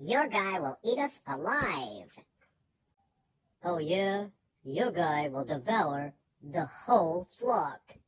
Your guy will eat us alive. Oh yeah? Your guy will devour the whole flock.